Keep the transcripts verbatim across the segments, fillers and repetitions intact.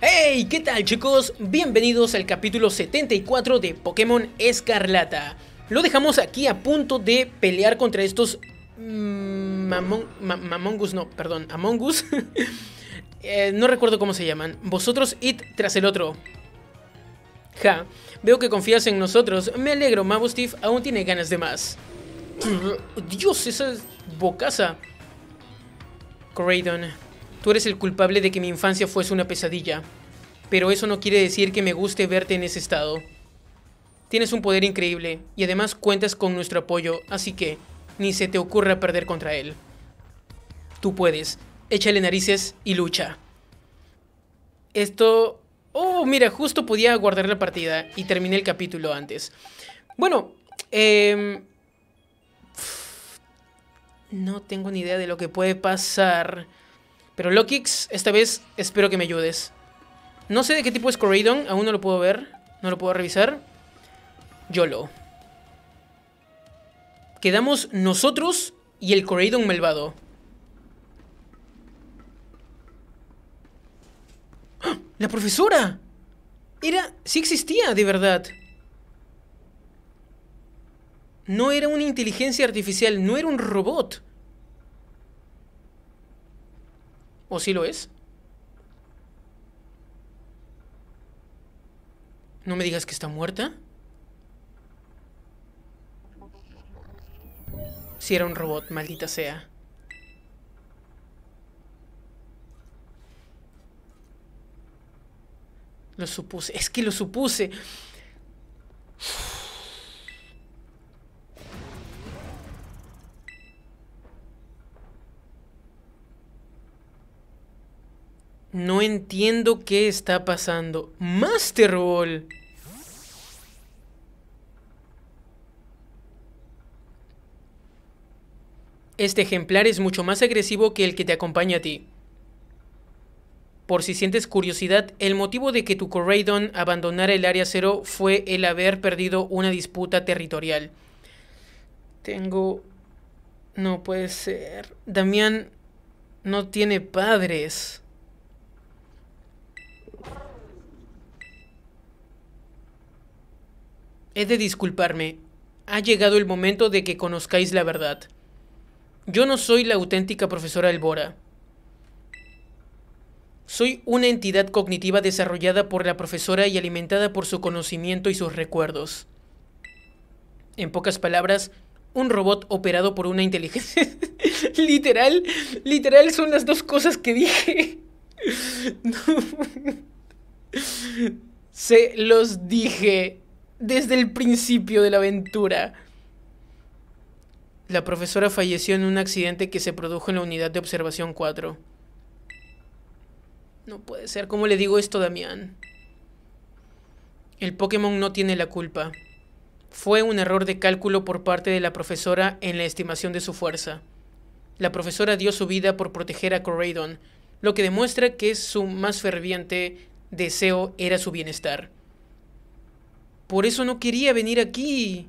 Hey, ¿qué tal chicos? Bienvenidos al capítulo setenta y cuatro de Pokémon Escarlata. Lo dejamos aquí a punto de pelear contra estos... Mmm, Among, ma, Among Us, no, perdón, Among Us. eh, no recuerdo cómo se llaman. Vosotros id tras el otro. Ja, veo que confías en nosotros. Me alegro, Mabostif aún tiene ganas de más. Dios, esa bocaza. Coraidon, tú eres el culpable de que mi infancia fuese una pesadilla. Pero eso no quiere decir que me guste verte en ese estado. Tienes un poder increíble y además cuentas con nuestro apoyo, así que ni se te ocurra perder contra él. Tú puedes, échale narices y lucha. Esto... Oh, mira, justo podía guardar la partida y terminé el capítulo antes. Bueno, eh... no tengo ni idea de lo que puede pasar. Pero Lokix, esta vez espero que me ayudes. No sé de qué tipo es Coraidon, aún no lo puedo ver. No lo puedo revisar. YOLO. Quedamos nosotros y el Coraidon malvado. ¡Ah! ¡La profesora! Era... sí existía, de verdad. No era una inteligencia artificial, no era un robot. ¿O sí lo es? No me digas que está muerta. Si era un robot, maldita sea. Lo supuse, es que lo supuse. No entiendo qué está pasando. Master Ball. Este ejemplar es mucho más agresivo que el que te acompaña a ti. Por si sientes curiosidad, el motivo de que tu Coraidon abandonara el Área Cero fue el haber perdido una disputa territorial. Tengo... no puede ser. Damián no tiene padres. He de disculparme. Ha llegado el momento de que conozcáis la verdad. Yo no soy la auténtica profesora Elbora. Soy una entidad cognitiva desarrollada por la profesora y alimentada por su conocimiento y sus recuerdos. En pocas palabras, un robot operado por una inteligencia... literal, literal son las dos cosas que dije. No. Se los dije desde el principio de la aventura. La profesora falleció en un accidente que se produjo en la unidad de observación cuatro. No puede ser. ¿Cómo le digo esto a Damián? El Pokémon no tiene la culpa. Fue un error de cálculo por parte de la profesora en la estimación de su fuerza. La profesora dio su vida por proteger a Coraidon, lo que demuestra que su más ferviente deseo era su bienestar. Por eso no quería venir aquí.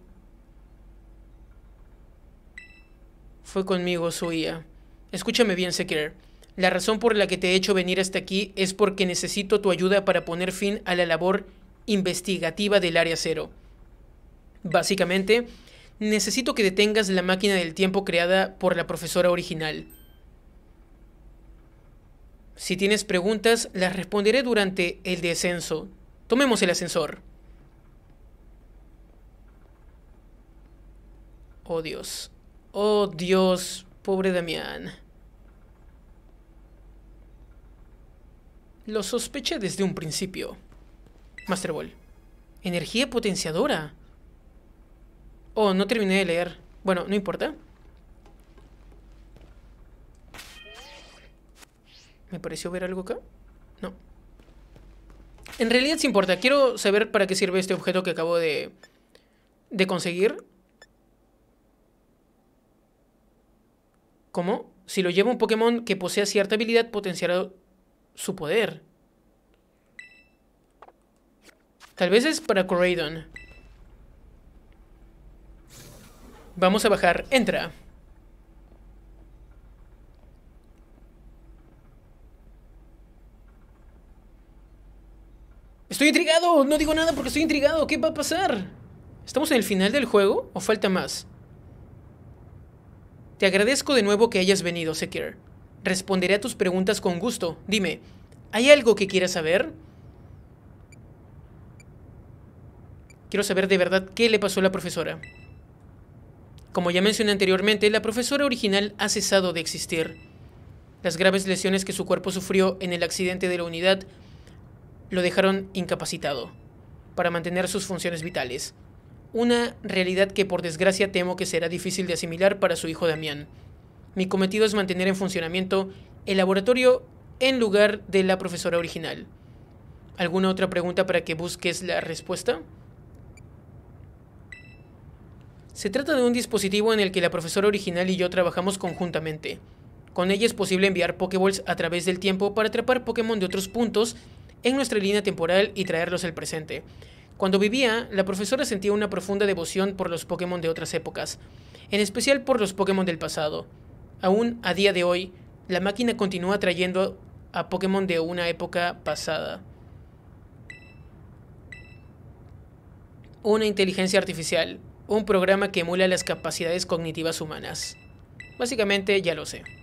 Fue conmigo, Zuia. Escúchame bien, Sekir. La razón por la que te he hecho venir hasta aquí es porque necesito tu ayuda para poner fin a la labor investigativa del Área Cero. Básicamente, necesito que detengas la máquina del tiempo creada por la profesora original. Si tienes preguntas, las responderé durante el descenso. Tomemos el ascensor. Oh, Dios. Oh, Dios. Pobre Damián. Lo sospeché desde un principio. Master Ball. Energía potenciadora. Oh, no terminé de leer. Bueno, no importa. ¿Me pareció ver algo acá? No. En realidad sí importa. Quiero saber para qué sirve este objeto que acabo de, de conseguir. ¿Cómo? Si lo lleva un Pokémon que posea cierta habilidad, potenciará su poder. Tal vez es para Coraidon. Vamos a bajar. Entra. Estoy intrigado, no digo nada porque estoy intrigado. ¿Qué va a pasar? ¿Estamos en el final del juego o falta más? Te agradezco de nuevo que hayas venido, Sekir. Responderé a tus preguntas con gusto. Dime, ¿hay algo que quieras saber? Quiero saber de verdad qué le pasó a la profesora. Como ya mencioné anteriormente, la profesora original ha cesado de existir. Las graves lesiones que su cuerpo sufrió en el accidente de la unidad lo dejaron incapacitado para mantener sus funciones vitales. Una realidad que por desgracia temo que será difícil de asimilar para su hijo Damián. Mi cometido es mantener en funcionamiento el laboratorio en lugar de la profesora original. ¿Alguna otra pregunta para que busques la respuesta? Se trata de un dispositivo en el que la profesora original y yo trabajamos conjuntamente. Con ella es posible enviar Pokéballs a través del tiempo para atrapar Pokémon de otros puntos en nuestra línea temporal y traerlos al presente. Cuando vivía, la profesora sentía una profunda devoción por los Pokémon de otras épocas, en especial por los Pokémon del pasado. Aún a día de hoy, la máquina continúa trayendo a Pokémon de una época pasada. Una inteligencia artificial, un programa que emula las capacidades cognitivas humanas. Básicamente, ya lo sé.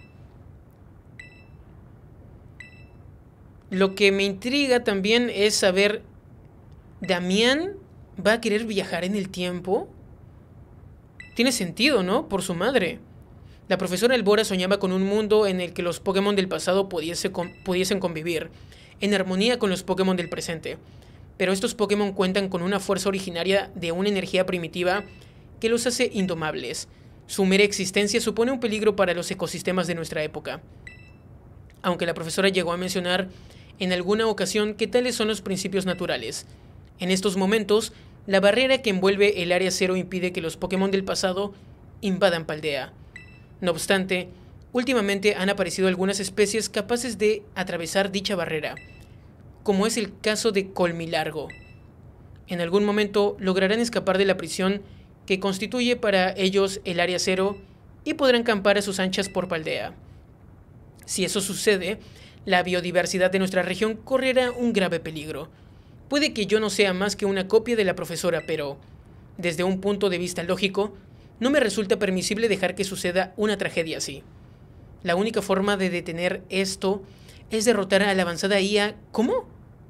Lo que me intriga también es saber, ¿Damián va a querer viajar en el tiempo? Tiene sentido, ¿no? Por su madre. La profesora Elbora soñaba con un mundo en el que los Pokémon del pasado pudiese con, pudiesen convivir, en armonía con los Pokémon del presente. Pero estos Pokémon cuentan con una fuerza originaria de una energía primitiva que los hace indomables. Su mera existencia supone un peligro para los ecosistemas de nuestra época. Aunque la profesora llegó a mencionar en alguna ocasión que tales son los principios naturales. En estos momentos, la barrera que envuelve el Área Cero impide que los Pokémon del pasado invadan Paldea. No obstante, últimamente han aparecido algunas especies capaces de atravesar dicha barrera, como es el caso de Colmilargo. En algún momento lograrán escapar de la prisión que constituye para ellos el Área Cero y podrán campar a sus anchas por Paldea. Si eso sucede, la biodiversidad de nuestra región correrá un grave peligro. Puede que yo no sea más que una copia de la profesora, pero, desde un punto de vista lógico, no me resulta permisible dejar que suceda una tragedia así. La única forma de detener esto es derrotar a la avanzada I A. ¿Cómo?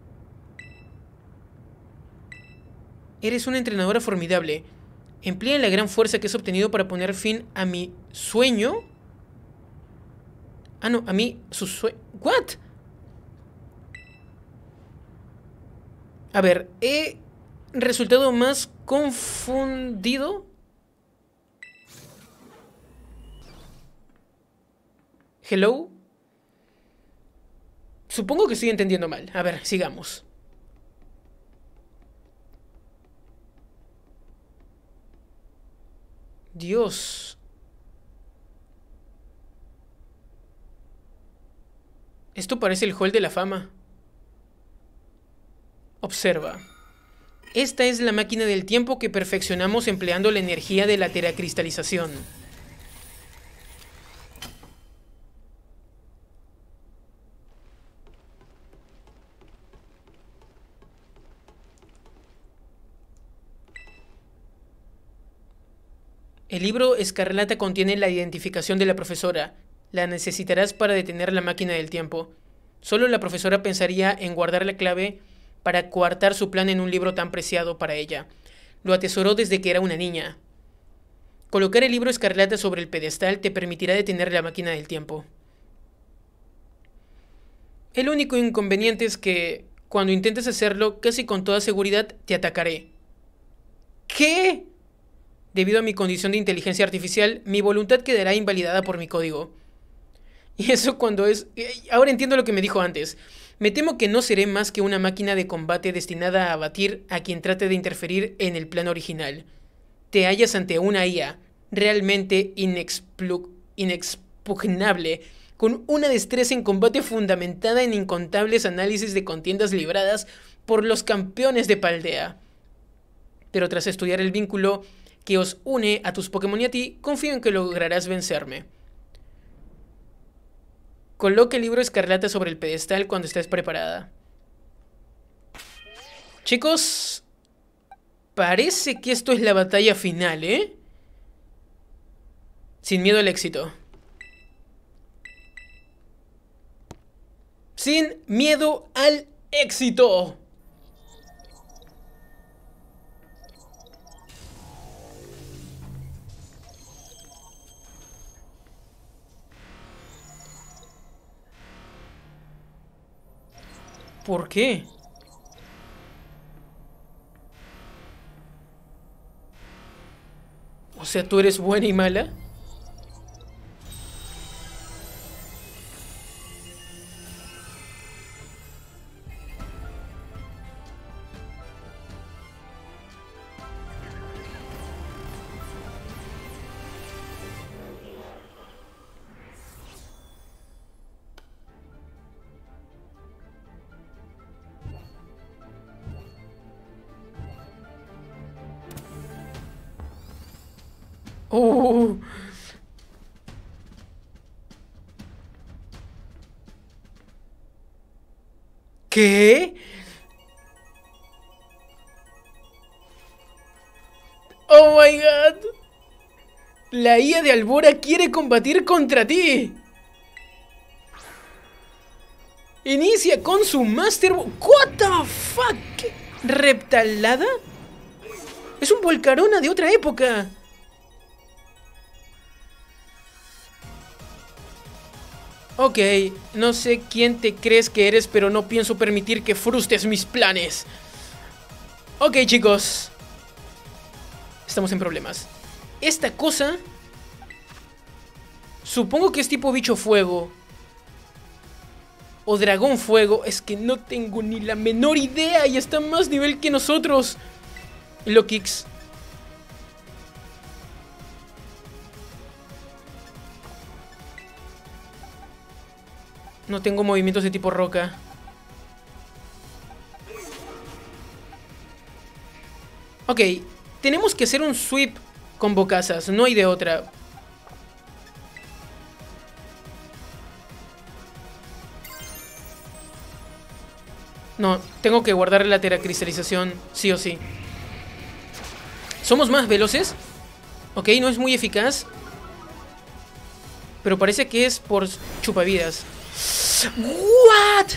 Eres una entrenadora formidable. Emplea la gran fuerza que has obtenido para poner fin a mi sueño. Ah, no, a mí, su sueño. ¿What? A ver, he resultado más confundido. Hello. Supongo que estoy entendiendo mal. A ver, sigamos. Dios. Esto parece el Hall de la Fama. Observa. Esta es la máquina del tiempo que perfeccionamos empleando la energía de la teracristalización. El libro Escarlata contiene la identificación de la profesora. La necesitarás para detener la máquina del tiempo. Solo la profesora pensaría en guardar la clave para coartar su plan en un libro tan preciado para ella. Lo atesoró desde que era una niña. Colocar el libro Escarlata sobre el pedestal te permitirá detener la máquina del tiempo. El único inconveniente es que, cuando intentes hacerlo, casi con toda seguridad te atacaré. ¿Qué? Debido a mi condición de inteligencia artificial, mi voluntad quedará invalidada por mi código. Y eso cuando es... Ahora entiendo lo que me dijo antes. Me temo que no seré más que una máquina de combate destinada a abatir a quien trate de interferir en el plan original. Te hallas ante una I A realmente inexplu- inexpugnable, con una destreza en combate fundamentada en incontables análisis de contiendas libradas por los campeones de Paldea. Pero tras estudiar el vínculo que os une a tus Pokémon y a ti, confío en que lograrás vencerme. Coloca el libro Escarlata sobre el pedestal cuando estés preparada. Chicos, parece que esto es la batalla final, ¿eh? Sin miedo al éxito. Sin miedo al éxito. ¿Por qué? O sea, ¿tú eres buena y mala? Oh. ¿Qué? Oh my god. La I A de Albora quiere combatir contra ti. Inicia con su Master... What the fuck? ¿Reptalada? Es un Volcarona de otra época. Ok, no sé quién te crees que eres, pero no pienso permitir que frustres mis planes. Ok, chicos. Estamos en problemas. Esta cosa... Supongo que es tipo bicho fuego. O dragón fuego. Es que no tengo ni la menor idea y está más nivel que nosotros. Lokix. No tengo movimientos de tipo roca. Ok, tenemos que hacer un sweep con bocazas, no hay de otra. No, tengo que guardar la teracristalización, sí o sí. ¿Somos más veloces? Ok, no es muy eficaz. Pero parece que es por chupavidas. ¿What?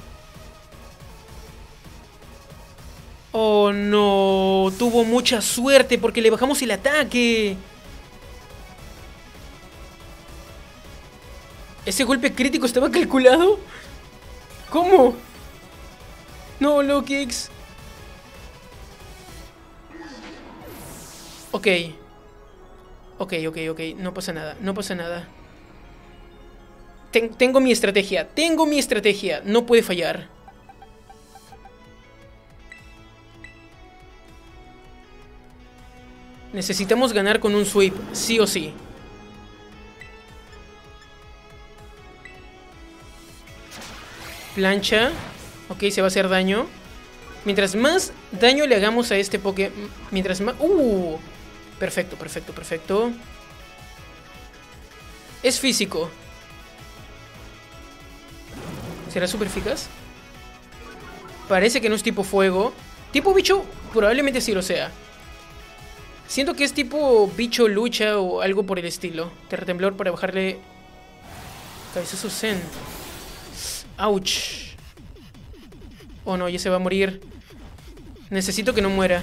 Oh no, tuvo mucha suerte porque le bajamos el ataque. ¿Ese golpe crítico estaba calculado? ¿Cómo? No, Lokix. Ok. Ok, ok, ok, no pasa nada, no pasa nada. Ten- tengo mi estrategia, tengo mi estrategia, no puede fallar. Necesitamos ganar con un sweep, sí o sí. Plancha. Ok, se va a hacer daño. Mientras más daño le hagamos a este Poké... Mientras más... ¡Uh! Perfecto, perfecto, perfecto. Es físico. ¿Será súper eficaz? Parece que no es tipo fuego. Tipo bicho, probablemente sí lo sea. Siento que es tipo bicho lucha o algo por el estilo. Terratemblor para bajarle... Cabezazo Zen. Ouch. Oh no, ya se va a morir. Necesito que no muera.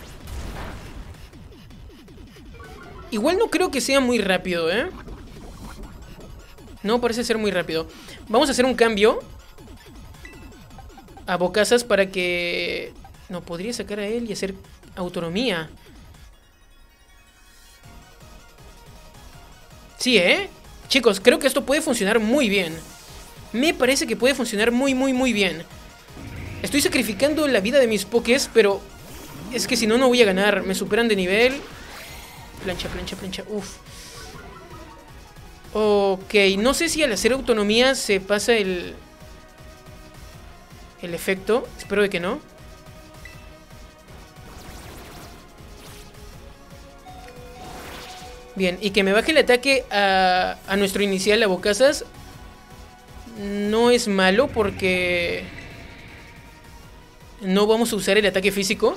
Igual no creo que sea muy rápido, ¿eh? No, parece ser muy rápido. Vamos a hacer un cambio a bocazas para que... No, podría sacar a él y hacer autonomía. Sí, ¿eh? Chicos, creo que esto puede funcionar muy bien. Me parece que puede funcionar muy, muy, muy bien. Estoy sacrificando la vida de mis pokés, pero es que si no, no voy a ganar. Me superan de nivel. Plancha, plancha, plancha. Uf. Ok, no sé si al hacer autonomía se pasa el... El efecto. Espero de que no. Bien, y que me baje el ataque a, a nuestro inicial, a bocazas. No es malo porque... No vamos a usar el ataque físico.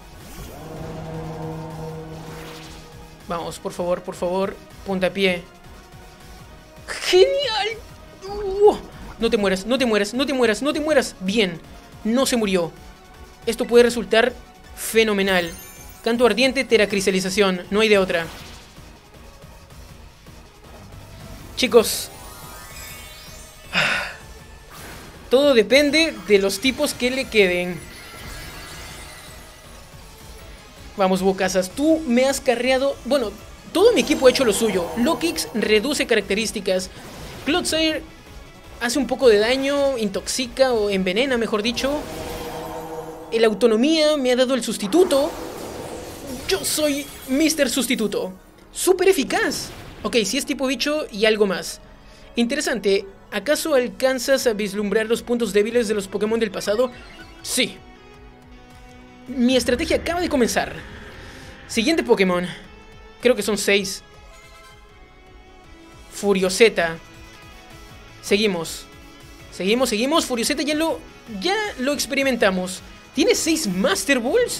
Vamos, por favor, por favor. Puntapié. ¡Genial! Uh, no te mueras, no te mueras, no te mueras, no te mueras. Bien, no se murió. Esto puede resultar fenomenal. Canto ardiente, teracristalización. No hay de otra. Chicos, todo depende de los tipos que le queden. Vamos, Bocazas, tú me has carreado. Bueno, todo mi equipo ha hecho lo suyo. Lokix reduce características. Clodsire hace un poco de daño, intoxica o envenena, mejor dicho. El autonomía me ha dado el sustituto. Yo soy míster Sustituto. Súper eficaz. Ok, si es tipo bicho y algo más. Interesante. ¿Acaso alcanzas a vislumbrar los puntos débiles de los Pokémon del pasado? Sí. Mi estrategia acaba de comenzar. Siguiente Pokémon. Creo que son seis. Furioseta. Seguimos. Seguimos, seguimos. Furioseta ya lo, ya lo experimentamos. ¿Tiene seis Master Balls?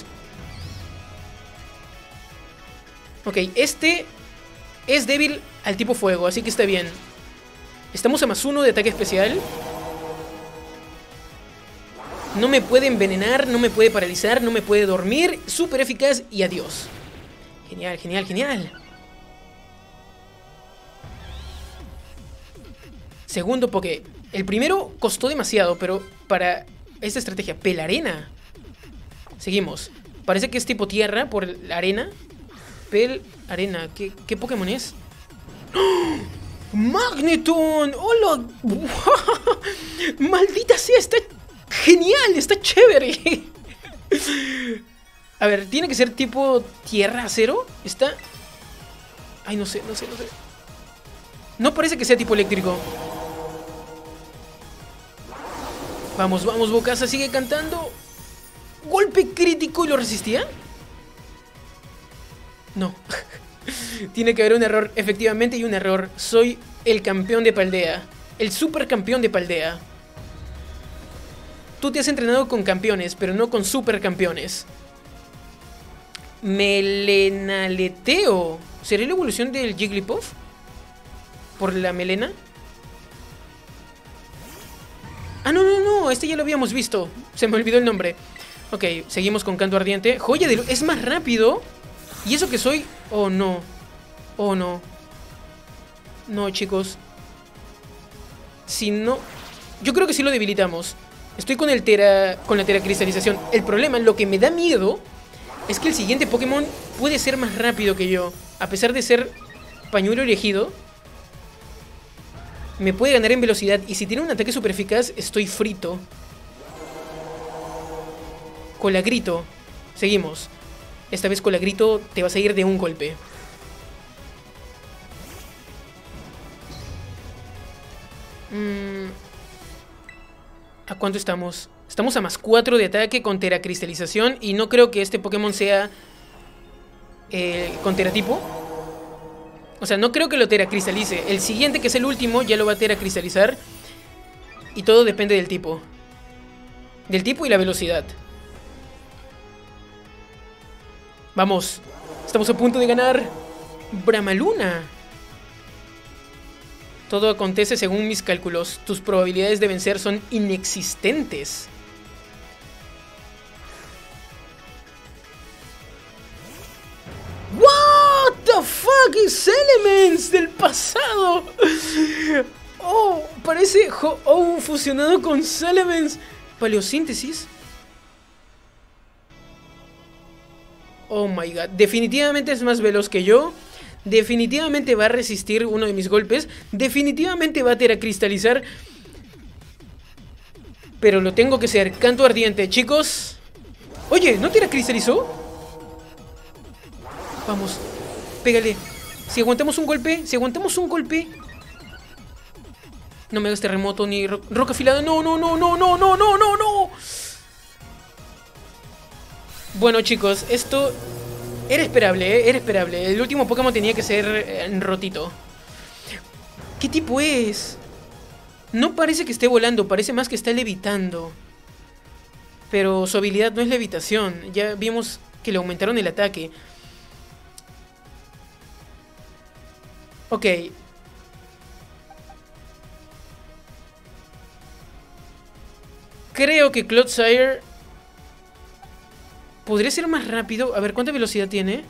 Ok, este es débil al tipo fuego, así que está bien. Estamos a más uno de ataque especial. No me puede envenenar, no me puede paralizar, no me puede dormir. Súper eficaz y adiós. Genial, genial, genial. Segundo Poké. El primero costó demasiado, pero para esta estrategia, Pelarena. Seguimos. Parece que es tipo tierra por la arena. Pel arena. ¿Qué, qué Pokémon es? ¡Oh! ¡Magneton! ¡Hola! ¡Maldita sea! Está genial, está chévere. A ver, ¿tiene que ser tipo tierra acero? Está... Ay, no sé, no sé, no sé. No parece que sea tipo eléctrico. Vamos, vamos, Bocasa, sigue cantando. ¿Golpe crítico y lo resistía? No. Tiene que haber un error, efectivamente hay un error. Soy el campeón de Paldea. El supercampeón de Paldea. Tú te has entrenado con campeones, pero no con supercampeones. Melenaleteo. ¿Sería la evolución del Jigglypuff? ¿Por la melena? Ah, no, no, no, este ya lo habíamos visto. Se me olvidó el nombre. Ok, seguimos con Canto Ardiente. Joya de luz, es más rápido. ¿Y eso que soy? Oh, no. Oh, no. No, chicos. Si no... Yo creo que sí lo debilitamos. Estoy con el tera... con la teracristalización. El problema, lo que me da miedo, es que el siguiente Pokémon puede ser más rápido que yo. A pesar de ser pañuelo elegido, me puede ganar en velocidad. Y si tiene un ataque super eficaz, estoy frito. Colagrito. Seguimos. Esta vez Colagrito te vas a ir de un golpe. Mm. ¿A cuánto estamos? Estamos a más cuatro de ataque con teracristalización. Y no creo que este Pokémon sea eh, con teratipo. O sea, no creo que lo teracristalice. El siguiente, que es el último, ya lo va a teracristalizar. Y todo depende del tipo. Del tipo y la velocidad. Vamos. Estamos a punto de ganar. Bramaluna. Todo acontece según mis cálculos. Tus probabilidades de vencer son inexistentes. What the fuck is Elements del pasado. Oh, parece Ho-Oh fusionado con Salamence. Paleosíntesis. Oh my god, definitivamente es más veloz que yo. Definitivamente va a resistir uno de mis golpes. Definitivamente va a teracristalizar. Pero lo tengo que hacer. Canto Ardiente, chicos. Oye, ¿no teracristalizó? Vamos, pégale. Si aguantamos un golpe, si aguantamos un golpe. No me hagas terremoto ni ro roca afilada. No, no, no, no, no, no, no, no, no. Bueno, chicos, esto era esperable, ¿eh? Era esperable. El último Pokémon tenía que ser eh, rotito. ¿Qué tipo es? No parece que esté volando, parece más que está levitando. Pero su habilidad no es levitación. Ya vimos que le aumentaron el ataque. Ok. Creo que Clodsire podría ser más rápido. A ver, ¿cuánta velocidad tiene?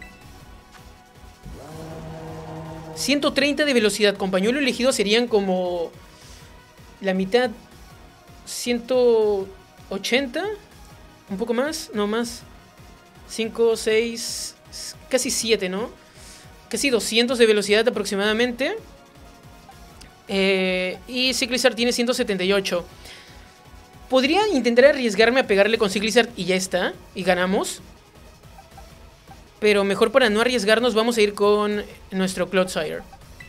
ciento treinta de velocidad. Con pañuelo elegido serían como la mitad. ciento ochenta. Un poco más. No, más. cinco, seis. Casi siete, ¿no? Casi doscientos de velocidad aproximadamente. Eh, y Cyclizar tiene ciento setenta y ocho. Podría intentar arriesgarme a pegarle con Cyclizar y ya está. Y ganamos. Pero mejor, para no arriesgarnos, vamos a ir con nuestro Clodsire.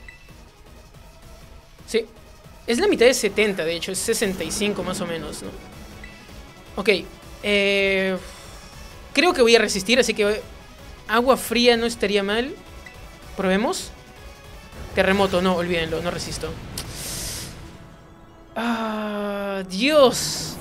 Sí. Es la mitad de setenta, de hecho. Es sesenta y cinco más o menos, ¿no? Ok. Eh, creo que voy a resistir, así que agua fría no estaría mal. Probemos. Terremoto, no, olvídenlo, no resisto. Ah, Dios.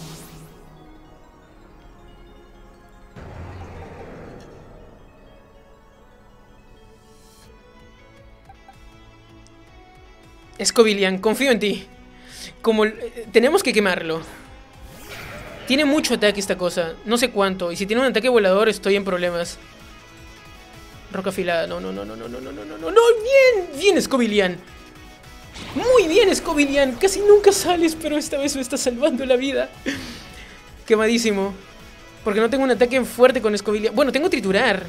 Escobilian, confío en ti. Como eh, tenemos que quemarlo. Tiene mucho ataque esta cosa, no sé cuánto. Y si tiene un ataque volador estoy en problemas. Roca afilada, no, no, no, no, no, no, no, no, no, no, no, bien, bien Escobilian. Muy bien Escobilian, casi nunca sales, pero esta vez me está salvando la vida. Quemadísimo. Porque no tengo un ataque fuerte con Escobilian. Bueno, tengo triturar.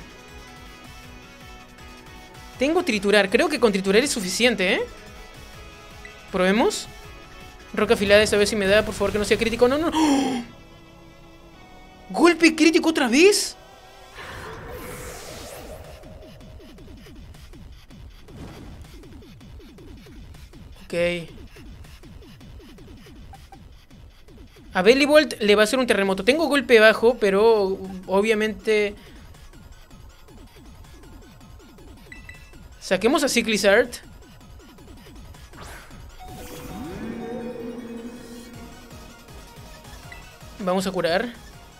Tengo triturar, creo que con triturar es suficiente, ¿eh? Probemos. Roca afilada, esta vez si me da, por favor que no sea crítico. No, no. ¡Oh! ¿Golpe crítico otra vez? Ok. A Bellibolt le va a hacer un terremoto. Tengo golpe bajo, pero obviamente... Saquemos a Cyclizar. Vamos a curar.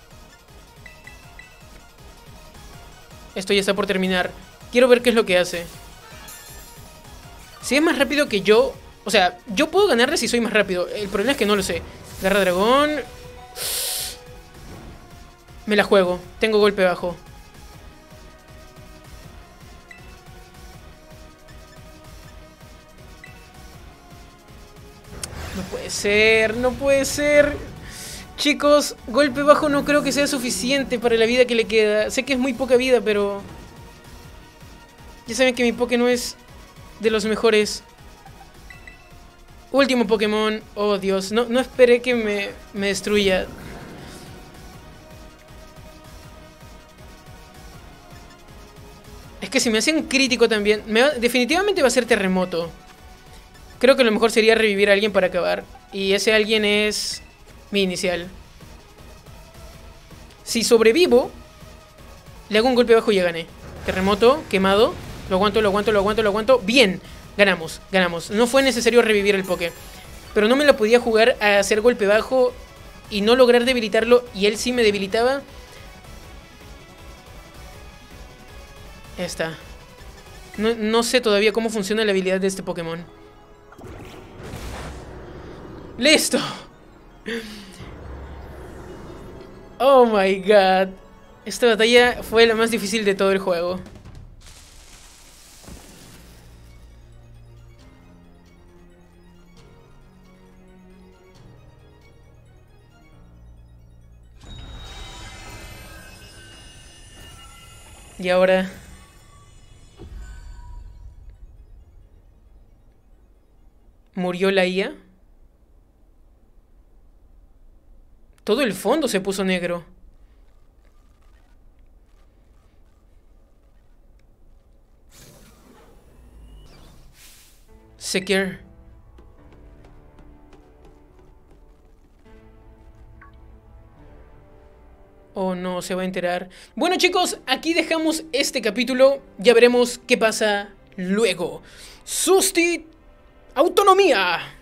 Esto ya está por terminar. Quiero ver qué es lo que hace. Si es más rápido que yo... O sea, yo puedo ganarle si soy más rápido. El problema es que no lo sé. Garra dragón. Me la juego. Tengo golpe bajo. No puede ser, no puede ser. Chicos, golpe bajo no creo que sea suficiente para la vida que le queda. Sé que es muy poca vida, pero... Ya saben que mi Poké no es de los mejores. Último Pokémon. Oh, Dios. No, no esperé que me, me destruya. Es que si me hace un crítico también... Me va, definitivamente va a ser terremoto. Creo que lo mejor sería revivir a alguien para acabar. Y ese alguien es... mi inicial. Si sobrevivo, le hago un golpe bajo y ya gané. Terremoto, quemado. Lo aguanto, lo aguanto, lo aguanto, lo aguanto. Bien, ganamos, ganamos. No fue necesario revivir el Poké. Pero no me la podía jugar a hacer golpe bajo y no lograr debilitarlo. Y él sí me debilitaba. Ya está. No, no sé todavía cómo funciona la habilidad de este Pokémon. ¡Listo! Oh my god. Esta batalla fue la más difícil de todo el juego. Y ahora... ¿murió la I A? Todo el fondo se puso negro. Secure. Oh no, se va a enterar. Bueno chicos, aquí dejamos este capítulo. Ya veremos qué pasa luego. Susti, autonomía.